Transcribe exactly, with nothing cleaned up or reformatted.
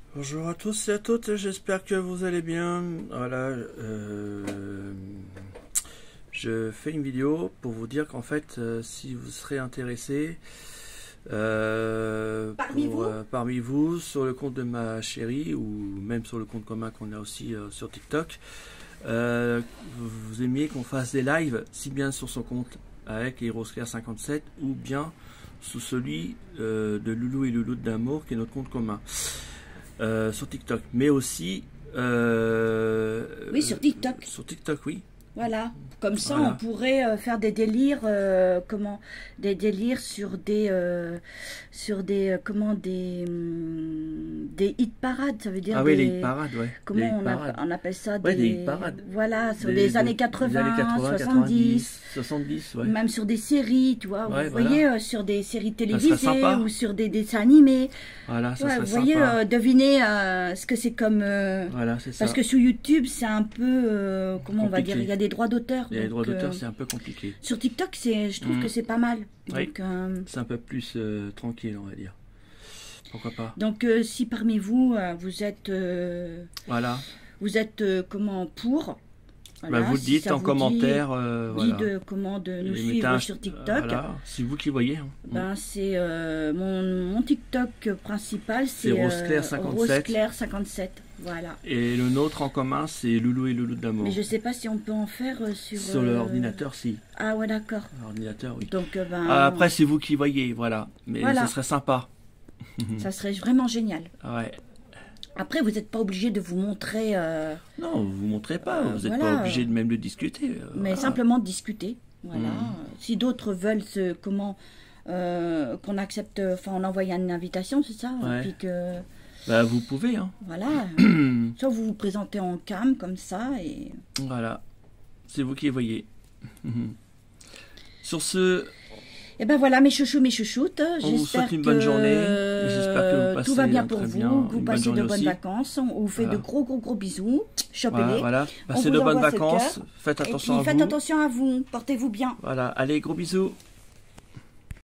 Bonjour à tous et à toutes, j'espère que vous allez bien. Voilà, euh, je fais une vidéo pour vous dire qu'en fait, euh, si vous serez intéressé euh, Parmi pour, vous euh, parmi vous, sur le compte de ma chérie ou même sur le compte commun qu'on a aussi euh, sur TikTok, euh, vous, vous aimiez qu'on fasse des lives, si bien sur son compte avec HeroesClaire cinquante-sept ou bien sous celui euh, de Loulou et Louloute d'amour qui est notre compte commun. Euh, sur TikTok, mais aussi euh, Oui, sur TikTok. Sur TikTok, oui. Voilà. Comme ça, Voilà. on pourrait euh, faire des délires, euh, comment, des délires sur des, euh, sur des, euh, comment, des, hum, des hit parades. Ça veut dire Ah des, oui, les hit parades, ouais. comment Les hit on, a- parades. on appelle ça Ouais, des, des hit parades. Voilà, sur Des- les des- années des quatre-vingts, années quatre-vingts, soixante-dix. soixante-dix, ouais. Même sur des séries, tu vois. Ouais, vous voilà. voyez, euh, sur des séries serait télévisées sympa. ou sur des dessins animés. Voilà, ça Ouais, serait vous voyez, sympa. euh, devinez euh, ce que c'est comme. euh, Voilà, c'est ça. Parce que sur YouTube, c'est un peu, euh, comment on va Compliqué. dire, il y a des droits d'auteur. Les donc, droits d'auteur, euh, c'est un peu compliqué. sur TikTok, c'est, je trouve Mm. que c'est pas mal. Oui. Donc, euh, C'est un peu plus euh, tranquille, on va dire. Pourquoi pas. donc euh, si parmi vous, euh, vous êtes, euh, Voilà. vous êtes euh, comment pour, voilà, Bah, vous le si dites ça en vous commentaire. euh, dit, dit voilà. de comment de nous Et mettez suivre un- sur TikTok. Voilà, c'est vous qui voyez. Hein. Ben c'est euh, mon, mon TikTok principal, c'est C'est RoseClaire cinquante-sept. RoseClaire cinquante-sept. Voilà. Et le nôtre en commun, c'est Loulou et Louloute d'amour. Mais je sais pas si on peut en faire euh, sur. Sur euh, l'ordinateur, si. Ah ouais, d'accord. L'ordinateur, oui. Donc euh, ben. Ah, après, c'est vous qui voyez, voilà. Mais Voilà. ça serait sympa. Ça serait vraiment génial. Ouais. Après, vous n'êtes pas obligé de vous montrer, euh, Non, vous ne montrez pas. Euh, vous n'êtes voilà. pas obligé de même de discuter. euh, mais voilà. simplement de discuter. Voilà. Mm. Si d'autres veulent se, comment, euh, qu'on accepte, enfin, on envoie une invitation, c'est ça. Ouais. Et puis que, Bah, vous pouvez, hein. voilà. Soit vous vous présentez en cam comme ça et. Voilà. C'est vous qui voyez. Sur ce, Et ben voilà, mes chouchous, mes chouchoutes. On vous souhaite une bonne que, journée. Et j'espère que vous passez tout va bien un pour très vous, bien- que une vous bonne passez de journée bonnes aussi. vacances. On vous fait Voilà. de gros, gros, gros bisous. Chopez-les. voilà, voilà. Passez vous de bonnes envoie ce vacances. cœur. Faites Et attention puis à faites vous. attention à vous. Portez-vous bien. Voilà. Allez, gros bisous.